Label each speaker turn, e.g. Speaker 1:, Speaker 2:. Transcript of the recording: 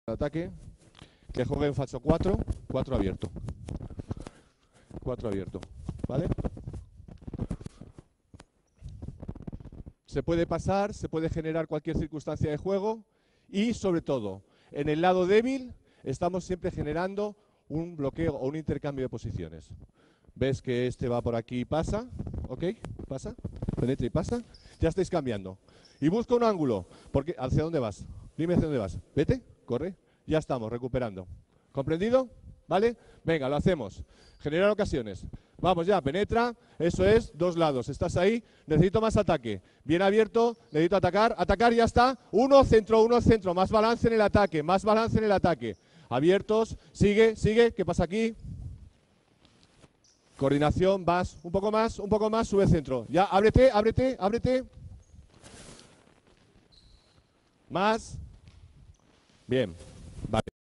Speaker 1: ataque, que juegue en falso 4, 4 abierto. 4 abierto, ¿vale? Se puede pasar, se puede generar cualquier circunstancia de juego y, sobre todo, en el lado débil estamos siempre generando un bloqueo o un intercambio de posiciones. Ves que este va por aquí y pasa, ¿ok? Pasa, penetra y pasa. Ya estáis cambiando. Y busca un ángulo. Porque, ¿hacia dónde vas? Dime hacia dónde vas. Vete, corre. Ya estamos, recuperando. ¿Comprendido? ¿Vale? Venga, lo hacemos. Generar ocasiones. Vamos ya, penetra. Eso es, dos lados. Estás ahí. Necesito más ataque. Bien abierto. Necesito atacar. Atacar, ya está. Uno centro, uno centro. Más balance en el ataque. Más balance en el ataque. Abiertos. Sigue, sigue. ¿Qué pasa aquí? Coordinación, vas un poco más, sube centro. Ya, ábrete, ábrete, ábrete. Más. Bien. Vale.